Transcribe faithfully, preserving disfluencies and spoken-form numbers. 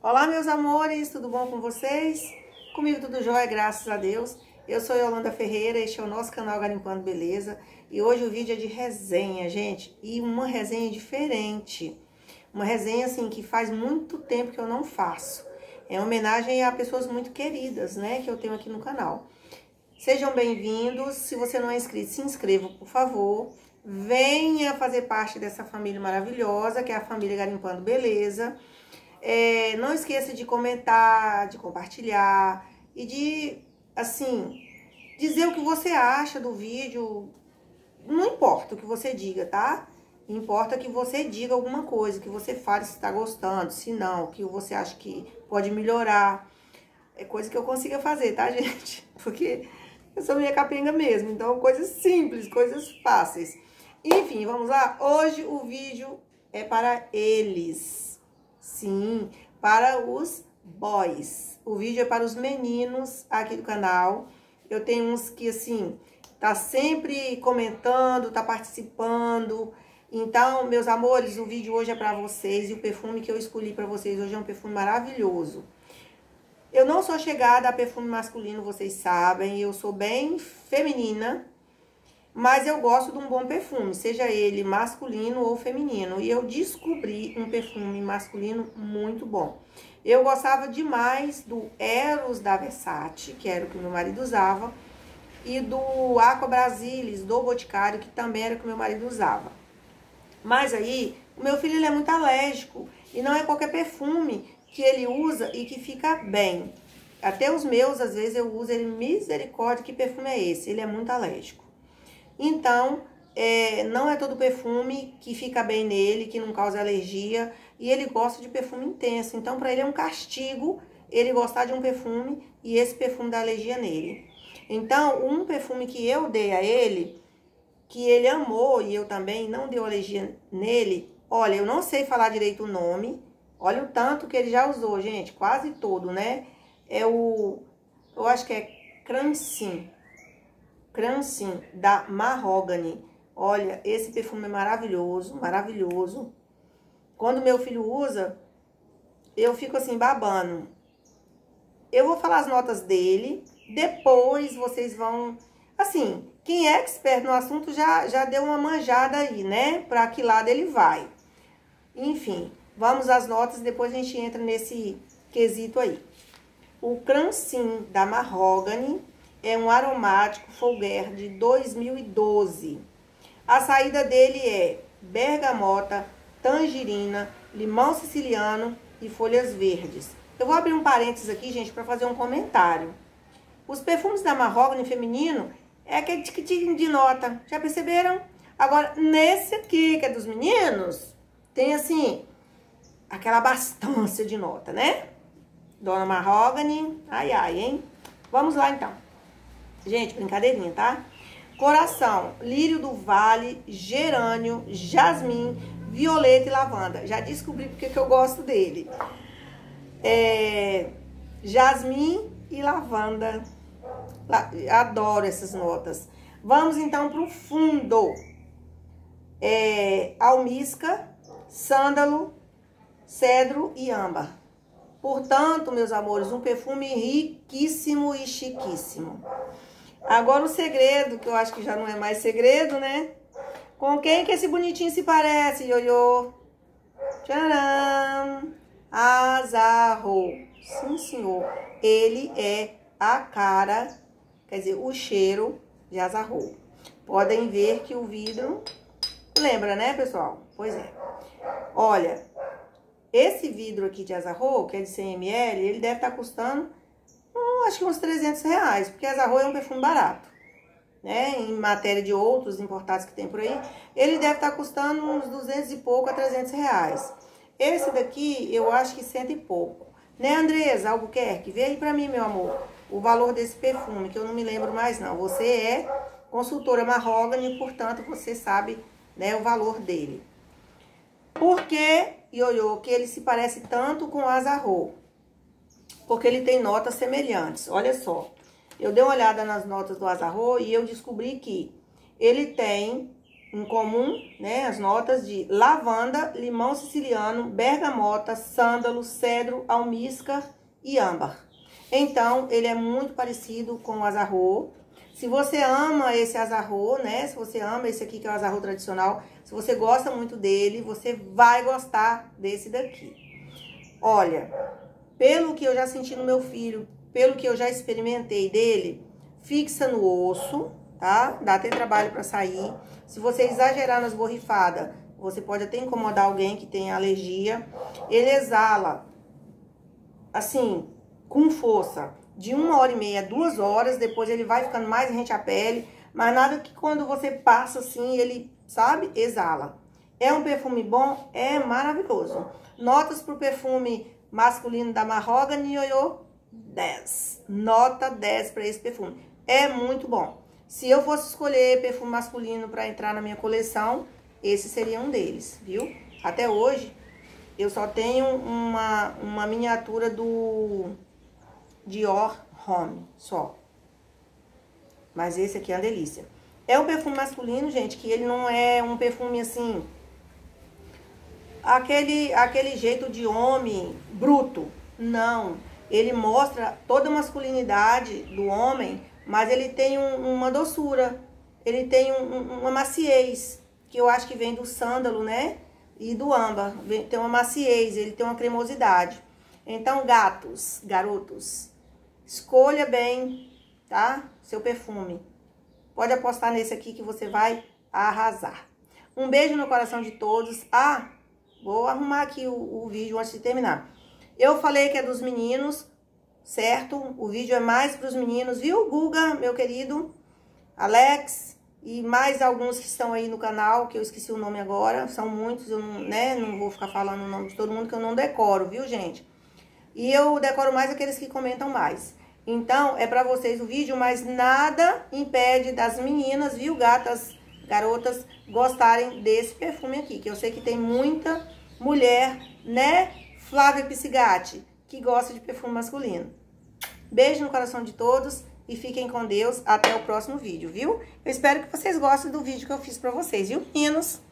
Olá, meus amores, tudo bom com vocês? Comigo tudo jóia, graças a Deus. Eu sou Yolanda Ferreira, este é o nosso canal Garimpando Beleza. E hoje o vídeo é de resenha, gente. E uma resenha diferente. Uma resenha, assim, que faz muito tempo que eu não faço. É uma homenagem a pessoas muito queridas, né, que eu tenho aqui no canal. Sejam bem-vindos. Se você não é inscrito, se inscreva, por favor. Venha fazer parte dessa família maravilhosa, que é a família Garimpando Beleza. É, não esqueça de comentar, de compartilhar e de, assim, dizer o que você acha do vídeo. Não importa o que você diga, tá? Importa que você diga alguma coisa, que você fale se está gostando, se não, que você acha que pode melhorar. É coisa que eu consiga fazer, tá, gente? Porque eu sou meio capenga mesmo, então coisas simples, coisas fáceis. Enfim, vamos lá? Hoje o vídeo é para eles. Sim, para os boys. O vídeo é para os meninos aqui do canal. Eu tenho uns que, assim, tá sempre comentando, tá participando. Então, meus amores, o vídeo hoje é para vocês. E o perfume que eu escolhi para vocês hoje é um perfume maravilhoso. Eu não sou chegada a perfume masculino, vocês sabem. Eu sou bem feminina. Mas eu gosto de um bom perfume, seja ele masculino ou feminino. E eu descobri um perfume masculino muito bom. Eu gostava demais do Eros da Versace, que era o que meu marido usava. E do Aqua Brasilis, do Boticário, que também era o que meu marido usava. Mas aí, o meu filho ele é muito alérgico. E não é qualquer perfume que ele usa e que fica bem. Até os meus, às vezes, eu uso ele, misericórdia, que perfume é esse? Ele é muito alérgico. Então, é, não é todo perfume que fica bem nele, que não causa alergia. E ele gosta de perfume intenso. Então, para ele é um castigo ele gostar de um perfume e esse perfume dá alergia nele. Então, um perfume que eu dei a ele, que ele amou e eu também não deu alergia nele. Olha, eu não sei falar direito o nome. Olha o tanto que ele já usou, gente. Quase todo, né? É o... eu acho que é Crancin. Crancin, da Mahogany. Olha, esse perfume é maravilhoso, maravilhoso. Quando meu filho usa, eu fico assim, babando. Eu vou falar as notas dele, depois vocês vão... Assim, quem é expert no assunto já, já deu uma manjada aí, né? Pra que lado ele vai. Enfim, vamos às notas, depois a gente entra nesse quesito aí. O Crancin, da Mahogany, é um aromático Folguer de dois mil e doze. A saída dele é bergamota, tangerina, limão siciliano e folhas verdes. Eu vou abrir um parênteses aqui, gente, para fazer um comentário. Os perfumes da Mahogany feminino é aquele tiquitinho de nota, já perceberam? Agora, nesse aqui, que é dos meninos, tem assim, aquela bastância de nota, né? Dona Mahogany, ai ai, hein? Vamos lá então. Gente, brincadeirinha, tá? Coração, lírio do vale, gerânio, jasmim, violeta e lavanda. Já descobri porque que eu gosto dele. É, jasmim e lavanda. Adoro essas notas. Vamos então pro fundo. É, almíscar, sândalo, cedro e âmbar. Portanto, meus amores, um perfume riquíssimo e chiquíssimo. Agora o segredo, que eu acho que já não é mais segredo, né? Com quem que esse bonitinho se parece, ioiô? Tcharam! Azarro. Sim, senhor. Ele é a cara, quer dizer, o cheiro de Azarro. Podem ver que o vidro... Lembra, né, pessoal? Pois é. Olha, esse vidro aqui de Azarro, que é de cem mililitros, ele deve estar custando... Hum, acho que uns trezentos reais, porque Azarro é um perfume barato, né? Em matéria de outros importados que tem por aí, ele deve estar custando uns duzentos e pouco a trezentos reais. Esse daqui, eu acho que cento e pouco. Né, Andresa Albuquerque? Vê aí pra mim, meu amor, o valor desse perfume, que eu não me lembro mais, não. Você é consultora Mahogany, portanto, você sabe, né, o valor dele. Por que, ioiô, que ele se parece tanto com Azarro? Porque ele tem notas semelhantes. Olha só, eu dei uma olhada nas notas do Azarro e eu descobri que ele tem em comum, né, as notas de lavanda, limão siciliano, bergamota, sândalo, cedro, almíscar e âmbar. Então, ele é muito parecido com o azarro. Se você ama esse azarro, né, se você ama esse aqui que é o azarro tradicional, se você gosta muito dele, você vai gostar desse daqui. Olha, pelo que eu já senti no meu filho, pelo que eu já experimentei dele, fixa no osso, tá? Dá até trabalho pra sair. Se você exagerar nas borrifadas, você pode até incomodar alguém que tem alergia. Ele exala, assim, com força, de uma hora e meia a duas horas. Depois ele vai ficando mais rente à pele. Mas nada que quando você passa assim, ele, sabe, exala. É um perfume bom? É maravilhoso. Notas pro perfume masculino da Mahogany Yoyo, dez. Nota dez para esse perfume. É muito bom. Se eu fosse escolher perfume masculino para entrar na minha coleção, esse seria um deles, viu? Até hoje, eu só tenho uma, uma miniatura do Dior Homme, só. Mas esse aqui é uma delícia. É um perfume masculino, gente, que ele não é um perfume assim... Aquele, aquele jeito de homem bruto. Não. Ele mostra toda a masculinidade do homem, mas ele tem um, uma doçura. Ele tem um, uma maciez, que eu acho que vem do sândalo, né? E do âmbar. Tem uma maciez, ele tem uma cremosidade. Então, gatos, garotos, escolha bem, tá? Seu perfume. Pode apostar nesse aqui que você vai arrasar. Um beijo no coração de todos. Ah, vou arrumar aqui o, o vídeo antes de terminar. Eu falei que é dos meninos, certo? O vídeo é mais para os meninos, viu, Guga, meu querido? Alex e mais alguns que estão aí no canal, que eu esqueci o nome agora. São muitos, eu não, né, não vou ficar falando o nome de todo mundo, que eu não decoro, viu, gente? E eu decoro mais aqueles que comentam mais. Então, é para vocês o vídeo, mas nada impede das meninas, viu, gatas, garotas, gostarem desse perfume aqui. Que eu sei que tem muita mulher, né, Flávia Piscigatti, que gosta de perfume masculino. Beijo no coração de todos e fiquem com Deus. Até o próximo vídeo, viu? Eu espero que vocês gostem do vídeo que eu fiz pra vocês, viu, meninos?